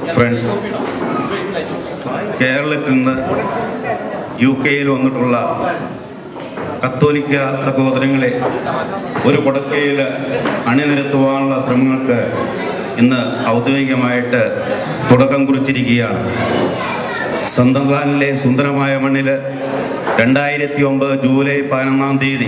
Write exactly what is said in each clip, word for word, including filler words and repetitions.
Friends, കേരളത്തിൽ നിന്ന് U കെയിൽ വന്നിട്ടുള്ള കത്തോലിക്ക സഹോദരങ്ങളെ ഒരു കൊടക്കയിൽ അണിനിരത്തുവാനുള്ള ശ്രമങ്ങൾക്ക് ഇന്ന് ഔദ്യോഗികമായിട്ട് തുടക്കം കുറിച്ചിരിക്കുകയാണ്. സന്തർലാൻഡിലെ സുന്ദരമായ മണ്ണിൽ രണ്ടായിരത്തി ഒമ്പത് ജൂലൈ പതിനൊന്നാം തീയതി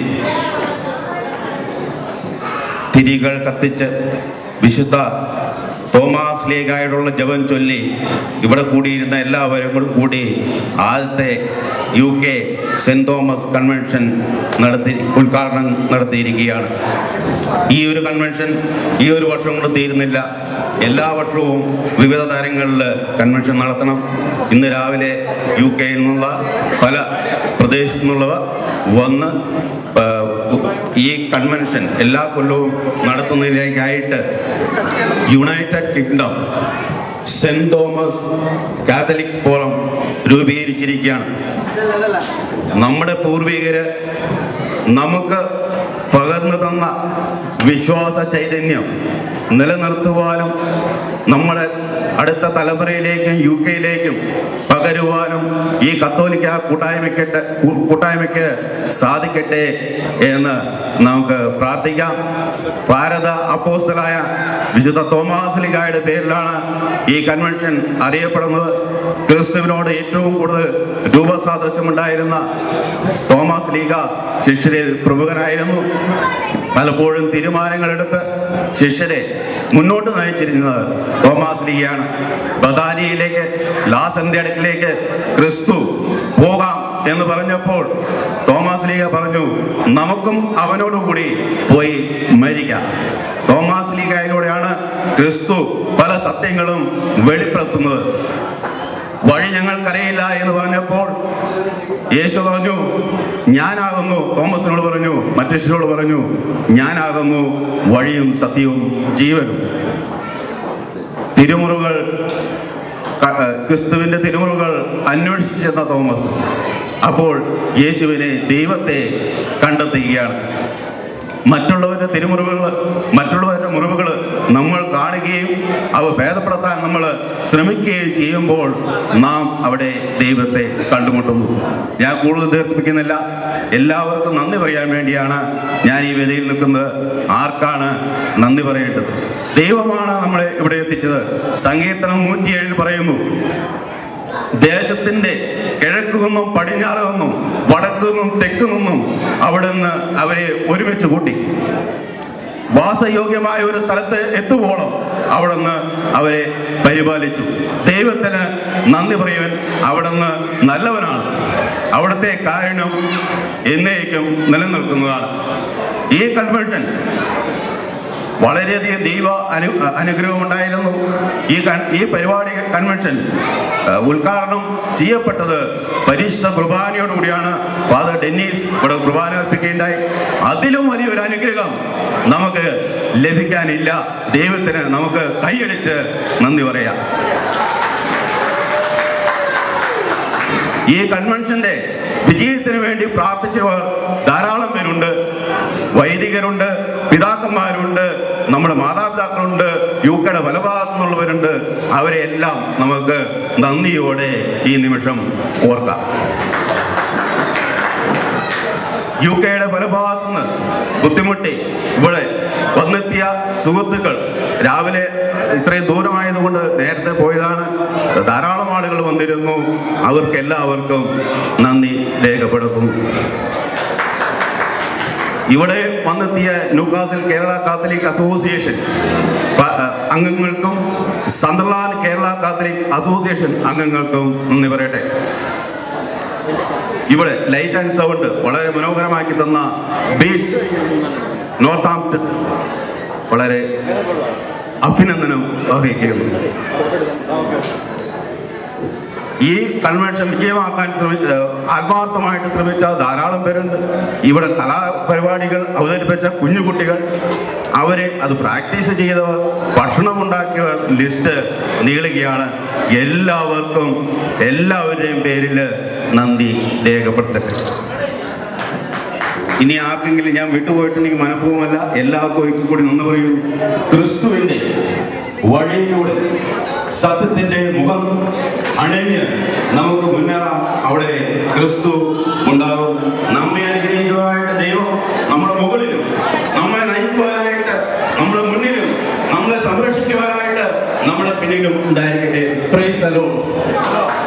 തിരികൾ കത്തിച്ച് വിശുദ്ധ തോമാസ് ലീഗായോടുള്ള ജപം ചൊല്ലി ഇവിടെ കൂടിയിരുന്ന എല്ലാവരും കൂടി കൂടി ആദ്യത്തെ U K saint Thomas convention നടത്തി ഉദ്ഘാടനം നടത്തിയിരിക്കുകയാണ്. ഈ ഒരു കൺവെൻഷൻ ഈ ഒരു വർഷം കൊണ്ട് തീരുന്നില്ല. എല്ലാ വർഷവും വിവിധ തരങ്ങളിൽ കൺവെൻഷൻ നടത്തണം. ഇന്ന് രാവിലെ യു കെയിൽ നിന്നുള്ള പല പ്രദേശത്തു നിന്നുള്ളവ വന്ന് ഈ കൺവെൻഷൻ എല്ലാ കൊല്ലവും നടത്തുന്നതിലേക്കായിട്ട് United Kingdom saint Thomas Catholic forum രൂപീകരിച്ചിരിക്കുകയാണ്. നമ്മുടെ പൂർവികര് നമുക്ക് പകർന്നു തന്ന വിശ്വാസ ചൈതന്യം നിലനിർത്തുവാനും നമ്മുടെ അടുത്ത തലമുറയിലേക്കും യു കെയിലേക്കും പകരുവാനും ഈ കത്തോലിക്ക കൂട്ടായ്മയ്ക്കട്ടെ കൂട്ടായ്മയ്ക്ക് സാധിക്കട്ടെ എന്ന് നമുക്ക് പ്രാർത്ഥിക്കാം. ഭാരത അപ്പോസ്തലനായ വിശുദ്ധ തോമാസ് ലീഗായുടെ പേരിലാണ് ഈ കൺവെൻഷൻ അറിയപ്പെടുന്നത്. ക്രിസ്തുവിനോട് ഏറ്റവും കൂടുതൽ രൂപസാദൃശ്യമുണ്ടായിരുന്ന തോമാസ് ലീഗ ശിഷ്യരിൽ പ്രമുഖനായിരുന്നു. പലപ്പോഴും തീരുമാനങ്ങളെടുത്ത് ശിഷ്യരെ മുന്നോട്ട് നയിച്ചിരുന്നത് തോമാസ് ലീഗയാണ്. ബദാനിയിലേക്ക് ലാസറിന്റെ അടുക്കിലേക്ക് ക്രിസ്തു പോകാം എന്ന് പറഞ്ഞപ്പോൾ തോമാസ് ലീഗ പറഞ്ഞു, നമുക്കും അവനോടുകൂടി പോയി മരിക്കാം. തോമാസ് ലീഗയിലൂടെയാണ് ക്രിസ്തു പല സത്യങ്ങളും വെളിപ്പെടുത്തുന്നത്. വഴി ഞങ്ങൾക്കറിയില്ല എന്ന് പറഞ്ഞപ്പോൾ യേശു പറഞ്ഞു, ഞാനാകുന്നു. തോമസിനോട് പറഞ്ഞു, മറ്റു ശിഷ്യരോട് പറഞ്ഞു, ഞാനാകുന്നു വഴിയും സത്യവും ജീവനും. തിരുമുറുകൾ ക്രിസ്തുവിന്റെ തിരുമുറുകൾ അന്വേഷിച്ചെന്ന തോമസ് അപ്പോൾ യേശുവിനെ ദൈവത്തെ കണ്ടെത്തുകയാണ്. മറ്റുള്ളവരുടെ തിരുമുറിവുകൾ മറ്റുള്ളവരുടെ മുറിവുകൾ നമ്മൾ കാണുകയും അവ ഭേദപ്പെടുത്താൻ നമ്മൾ ശ്രമിക്കുകയും ചെയ്യുമ്പോൾ നാം അവിടെ ദൈവത്തെ കണ്ടുമുട്ടുന്നു. ഞാൻ കൂടുതൽ ദീർഘിപ്പിക്കുന്നില്ല. എല്ലാവർക്കും നന്ദി പറയാൻ വേണ്ടിയാണ് ഞാൻ ഈ വേദിയിൽ നിൽക്കുന്നത്. ആർക്കാണ് നന്ദി പറയേണ്ടത്? ദൈവമാണ് നമ്മളെ ഇവിടെ എത്തിച്ചത്. സങ്കീർത്തനം നൂറ്റിയേഴിൽ പറയുന്നു, ദേശത്തിന്റെ കിഴക്കു നിന്നും പടിഞ്ഞാറ് നിന്നും വടക്കു നിന്നും തെക്കു നിന്നും അവിടെ നിന്ന് അവരെ ഒരുമിച്ച് കൂട്ടി വാസയോഗ്യമായ ഒരു സ്ഥലത്ത് എത്തുവോളം അവിടെ നിന്ന് അവരെ പരിപാലിച്ചു. ദൈവത്തിന് നന്ദി പറയുവാൻ അവിടെ നിന്ന് നല്ലവനാണ്. അവിടുത്തെ കാരുണ്യം എന്നേക്കും നിലനിൽക്കുന്നതാണ്. ഈ കൺവെൻഷൻ വളരെയധികം ദൈവ അനു അനുഗ്രഹമുണ്ടായിരുന്നു. ഈ ഈ പരിപാടി കൺവെൻഷൻ ഉദ്ഘാടനം ചെയ്യപ്പെട്ടത് പരിശുദ്ധ കുർബാനയോടുകൂടിയാണ്. ഫാദർ ഡെന്നീസ് ഇവിടെ കുർബാന അർപ്പിക്കുകയുണ്ടായി. അതിലും വലിയൊരു അനുഗ്രഹം നമുക്ക് ലഭിക്കാനില്ല. ദൈവത്തിന് നമുക്ക് കൈയടിച്ച് നന്ദി പറയാം. ഈ കൺവെൻഷന്റെ വിജയത്തിന് വേണ്ടി പ്രാർത്ഥിച്ചവർ ധാരാളം പേരുണ്ട്. വൈദികരുണ്ട്, പിതാക്കന്മാരുണ്ട്, നമ്മുടെ മാതാപിതാക്കളുണ്ട്, യു കെയുടെ പല ഭാഗത്തു നിന്നുള്ളവരുണ്ട്. അവരെ എല്ലാം നമുക്ക് നന്ദിയോടെ ഈ നിമിഷം ഓർക്കാം. യു കെയുടെ പല ഭാഗത്തുനിന്ന് ബുദ്ധിമുട്ടി ഇവിടെ വന്നെത്തിയ സുഹൃത്തുക്കൾ, രാവിലെ ഇത്രയും ദൂരമായതുകൊണ്ട് നേരത്തെ പോയതാണ്. ധാരാളം ആളുകൾ വന്നിരുന്നു. അവർക്ക് എല്ലാവർക്കും നന്ദി രേഖപ്പെടുത്തുന്നു. ഇവിടെ വന്നെത്തിയ ന്യൂകാസിൽ കേരള കാത്തലിക് അസോസിയേഷൻ അംഗങ്ങൾക്കും സന്തർലാൻഡ് കേരള കാത്തലിക് അസോസിയേഷൻ അംഗങ്ങൾക്കും നന്ദി പറയട്ടെ. ഇവിടെ ലൈറ്റ് ആൻഡ് സൗണ്ട് വളരെ മനോഹരമാക്കി തന്ന ബീച്ച് നോർത്താംപ്ടൺ വളരെ അഭിനന്ദനം അറിയിക്കുന്നു. ഈ കൺവെൻഷൻ വിജയമാക്കാൻ ശ്രമിച്ച ആത്മാർത്ഥമായിട്ട് ശ്രമിച്ച ധാരാളം പേരുണ്ട്. ഇവിടെ കലാപരിപാടികൾ അവതരിപ്പിച്ച കുഞ്ഞുകുട്ടികൾ, അവരെ അത് പ്രാക്ടീസ് ചെയ്തവർ, ഭക്ഷണം ഉണ്ടാക്കിയ ലിസ്റ്റ് നീളുകയാണ്. എല്ലാവർക്കും എല്ലാവരുടെയും പേരിൽ നന്ദി രേഖപ്പെടുത്തട്ടെ. ഇനി ആർക്കെങ്കിലും ഞാൻ വിട്ടുപോയിട്ടുണ്ടെങ്കിൽ മനഃപൂർവ്വമല്ല, എല്ലാവർക്കും ഒരിക്കൽ കൂടി നന്ദി പറയുന്നു. ക്രിസ്തുവിൻ്റെ വഴിയിലൂടെ സത്യത്തിന്റെ മുഖം അണിഞ്ഞ് നമുക്ക് മുന്നേറാം. അവിടെ ക്രിസ്തു ഉണ്ടാകും. നമ്മെ അനുഗ്രഹിക്കുവാനായിട്ട് ദൈവം നമ്മുടെ മുകളിലും നമ്മെ നയിക്കുവാനായിട്ട് നമ്മുടെ മുന്നിലും നമ്മളെ സംരക്ഷിക്കുവാനായിട്ട് നമ്മുടെ പിന്നിലും ഉണ്ടായിരിക്കട്ടെ. Praise the Lord.